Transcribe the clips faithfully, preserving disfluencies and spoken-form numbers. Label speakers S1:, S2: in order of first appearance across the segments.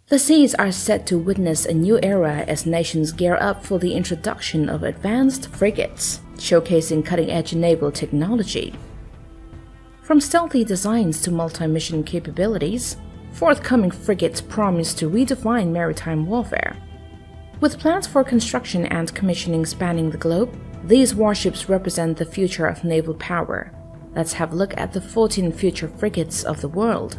S1: The seas are set to witness a new era as nations gear up for the introduction of advanced frigates, showcasing cutting-edge naval technology. From stealthy designs to multi-mission capabilities, forthcoming frigates promise to redefine maritime warfare. With plans for construction and commissioning spanning the globe, these warships represent the future of naval power. Let's have a look at the fourteen future frigates of the world.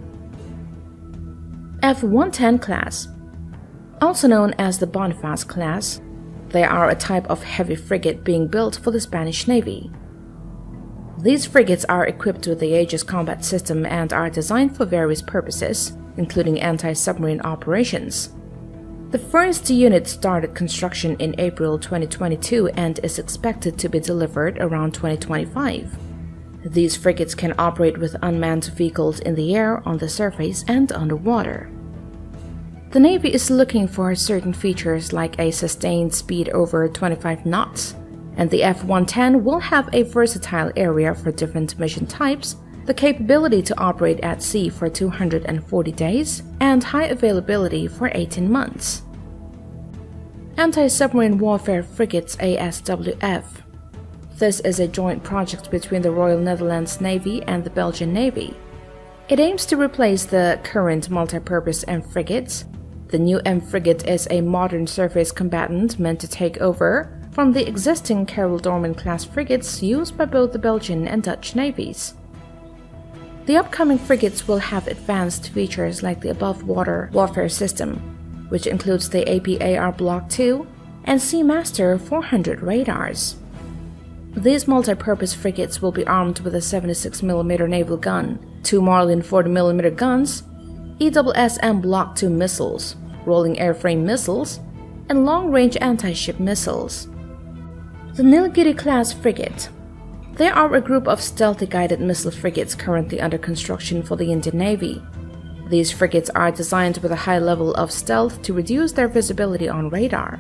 S1: F one ten class. Also known as the Boniface class, they are a type of heavy frigate being built for the Spanish Navy. These frigates are equipped with the Aegis combat system and are designed for various purposes, including anti-submarine operations. The first unit started construction in April twenty twenty-two and is expected to be delivered around twenty twenty-five. These frigates can operate with unmanned vehicles in the air, on the surface, and underwater. The Navy is looking for certain features like a sustained speed over twenty-five knots, and the F one ten will have a versatile area for different mission types, the capability to operate at sea for two hundred forty days, and high availability for eighteen months. Anti-submarine warfare frigates A S W F. This is a joint project between the Royal Netherlands Navy and the Belgian Navy. It aims to replace the current multi-purpose M frigates. The new M frigate is a modern surface combatant meant to take over from the existing Carol Dorman-class frigates used by both the Belgian and Dutch navies. The upcoming frigates will have advanced features like the above-water warfare system, which includes the A P A R Block two and Seamaster four hundred radars. These multi-purpose frigates will be armed with a seventy-six millimeter naval gun, two Marlin forty millimeter guns, E S S M Block two missiles, rolling airframe missiles, and long-range anti-ship missiles. The Nilgiri-class frigate. They are a group of stealthy guided missile frigates currently under construction for the Indian Navy. These frigates are designed with a high level of stealth to reduce their visibility on radar.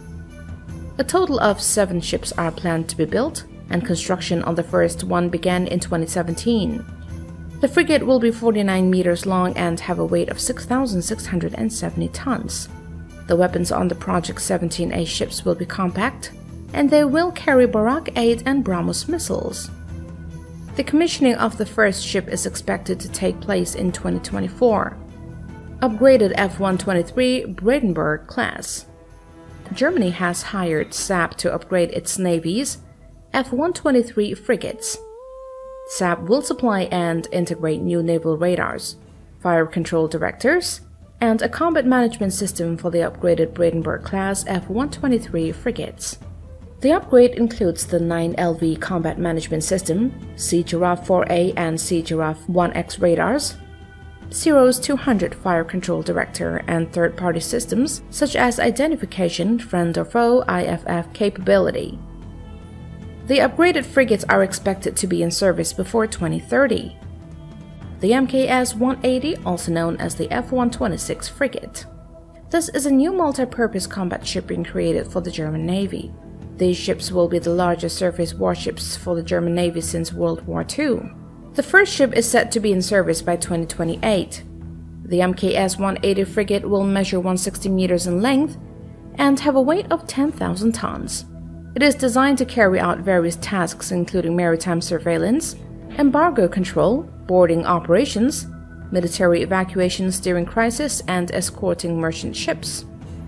S1: A total of seven ships are planned to be built, and construction on the first one began in twenty seventeen. The frigate will be forty-nine meters long and have a weight of six thousand six hundred seventy tons. The weapons on the Project seventeen A ships will be compact, and they will carry Barak eight and BrahMos missiles. The commissioning of the first ship is expected to take place in twenty twenty-four. Upgraded F one twenty-three Brandenburg class. Germany has hired Saab to upgrade its navy's F one twenty-three frigates. Saab will supply and integrate new naval radars, fire control directors, and a combat management system for the upgraded Brandenburg-class F one twenty-three frigates. The upgrade includes the nine L V combat management system, Sea Giraffe four A and Sea Giraffe one X radars, Zero's two hundred fire control director, and third-party systems such as identification, friend or foe, I F F capability. The upgraded frigates are expected to be in service before twenty thirty. The M K S one eighty, also known as the F one twenty-six frigate. This is a new multi-purpose combat ship being created for the German Navy. These ships will be the largest surface warships for the German Navy since World War Two. The first ship is set to be in service by twenty twenty-eight. The M K S one eighty frigate will measure one hundred sixty meters in length and have a weight of ten thousand tons. It is designed to carry out various tasks including maritime surveillance, embargo control, boarding operations, military evacuations during crisis, and escorting merchant ships.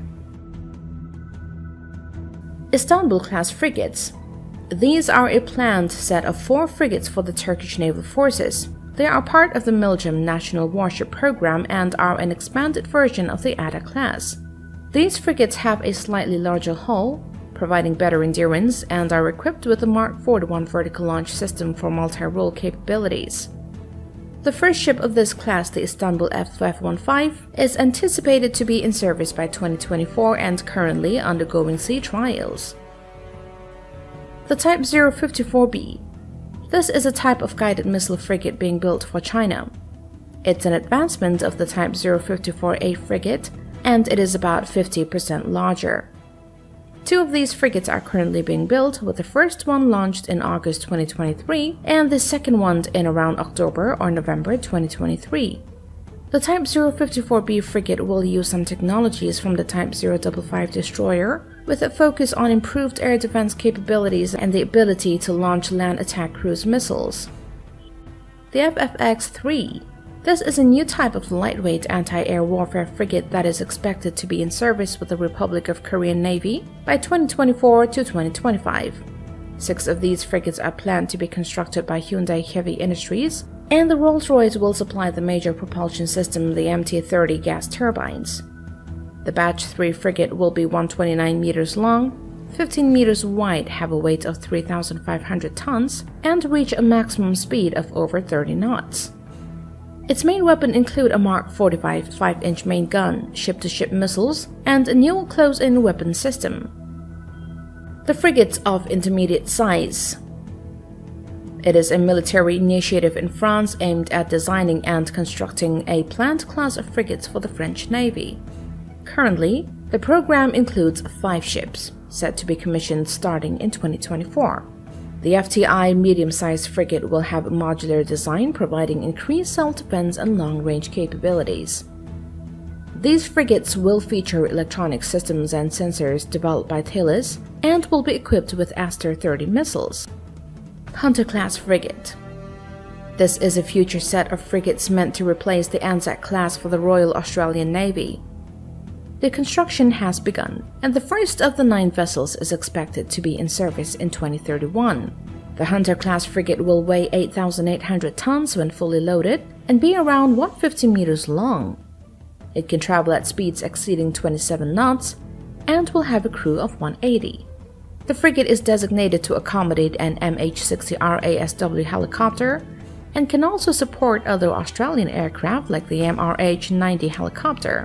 S1: Istanbul-class frigates. These are a planned set of four frigates for the Turkish naval forces. They are part of the Milgem National Warship Program and are an expanded version of the Ada class. These frigates have a slightly larger hull, providing better endurance, and are equipped with the Mark forty-one vertical launch system for multi-role capabilities. The first ship of this class, the Istanbul F five fifteen, is anticipated to be in service by twenty twenty-four and currently undergoing sea trials. The Type zero fifty-four B. This is a type of guided missile frigate being built for China. It's an advancement of the Type zero fifty-four A frigate, and it is about fifty percent larger. Two of these frigates are currently being built, with the first one launched in August twenty twenty-three and the second one in around October or November twenty twenty-three. The Type zero fifty-four B frigate will use some technologies from the Type zero fifty-five destroyer, with a focus on improved air defense capabilities and the ability to launch land attack cruise missiles. The F F X three. This is a new type of lightweight anti-air warfare frigate that is expected to be in service with the Republic of Korean Navy by twenty twenty-four to twenty twenty-five. Six of these frigates are planned to be constructed by Hyundai Heavy Industries, and the Rolls-Royce will supply the major propulsion system, the M T thirty gas turbines. The Batch three frigate will be one hundred twenty-nine meters long, fifteen meters wide, have a weight of three thousand five hundred tons, and reach a maximum speed of over thirty knots. Its main weapon include a Mark forty-five five inch main gun, ship-to-ship missiles, and a new close-in weapon system. The frigates of intermediate size. It is a military initiative in France aimed at designing and constructing a planned class of frigates for the French Navy. Currently, the program includes five ships, set to be commissioned starting in twenty twenty-four. The F T I medium-sized frigate will have a modular design providing increased self-defense and long-range capabilities. These frigates will feature electronic systems and sensors developed by Thales and will be equipped with Aster thirty missiles. Hunter-class frigate. This is a future set of frigates meant to replace the Anzac class for the Royal Australian Navy. The construction has begun, and the first of the nine vessels is expected to be in service in twenty thirty-one. The Hunter-class frigate will weigh eight thousand eight hundred tons when fully loaded and be around one hundred fifty meters long. It can travel at speeds exceeding twenty-seven knots and will have a crew of one hundred eighty. The frigate is designated to accommodate an M H sixty R A S W helicopter and can also support other Australian aircraft like the M R H ninety helicopter.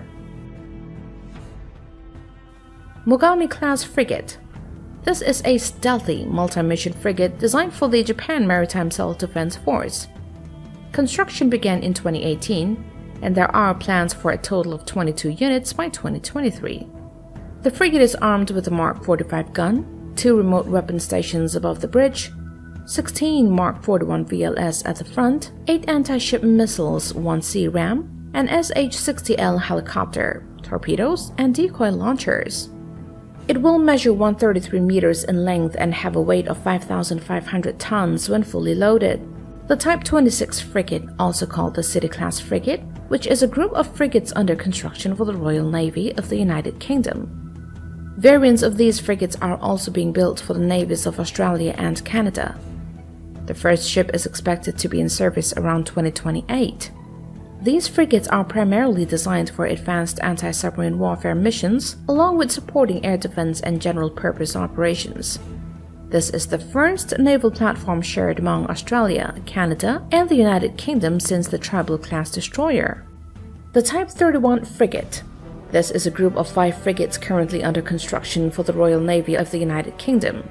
S1: Mogami-class frigate. This is a stealthy multi-mission frigate designed for the Japan Maritime Self-Defense Force. Construction began in twenty eighteen, and there are plans for a total of twenty-two units by twenty twenty-three. The frigate is armed with a Mark forty-five gun, two remote weapon stations above the bridge, sixteen Mark forty-one V L S at the front, eight anti-ship missiles, one Sea Ram, an S H sixty L helicopter, torpedoes, and decoy launchers. It will measure one hundred thirty-three meters in length and have a weight of five thousand five hundred tons when fully loaded. The Type twenty-six frigate, also called the City-class frigate, which is a group of frigates under construction for the Royal Navy of the United Kingdom. Variants of these frigates are also being built for the navies of Australia and Canada. The first ship is expected to be in service around twenty twenty-eight. These frigates are primarily designed for advanced anti-submarine warfare missions, along with supporting air defense and general-purpose operations. This is the first naval platform shared among Australia, Canada, and the United Kingdom since the Tribal-class destroyer. The Type thirty-one frigate. This is a group of five frigates currently under construction for the Royal Navy of the United Kingdom.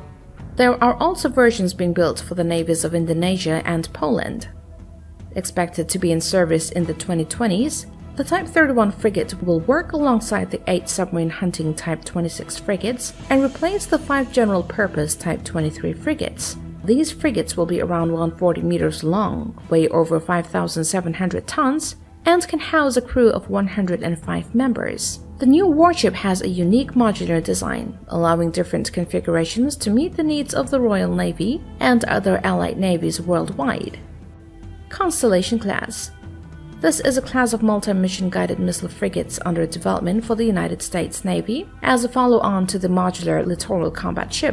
S1: There are also versions being built for the navies of Indonesia and Poland. Expected to be in service in the twenty twenties, the Type thirty-one frigate will work alongside the eight submarine hunting Type twenty-six frigates and replace the five general-purpose Type twenty-three frigates. These frigates will be around one hundred forty meters long, weigh over five thousand seven hundred tons, and can house a crew of one hundred five members. The new warship has a unique modular design, allowing different configurations to meet the needs of the Royal Navy and other allied navies worldwide. Constellation class. This is a class of multi-mission guided missile frigates under development for the United States Navy as a follow-on to the modular littoral combat ship.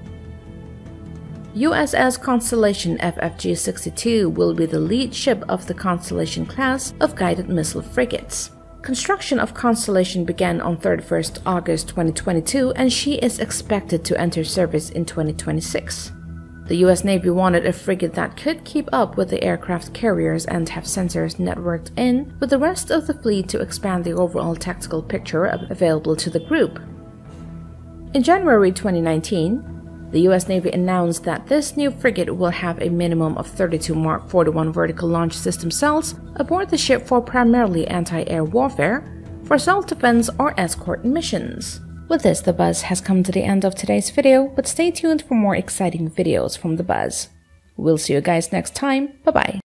S1: U S S Constellation F F G sixty-two will be the lead ship of the Constellation class of guided missile frigates. Construction of Constellation began on thirty-first August twenty twenty-two, and she is expected to enter service in twenty twenty-six. The U S Navy wanted a frigate that could keep up with the aircraft carriers and have sensors networked in with the rest of the fleet to expand the overall tactical picture available to the group. In January twenty nineteen, the U S Navy announced that this new frigate will have a minimum of thirty-two Mark forty-one vertical launch system cells aboard the ship for primarily anti-air warfare, for self-defense or escort missions. With this, the Buzz has come to the end of today's video, but stay tuned for more exciting videos from the Buzz. We'll see you guys next time. Bye-bye.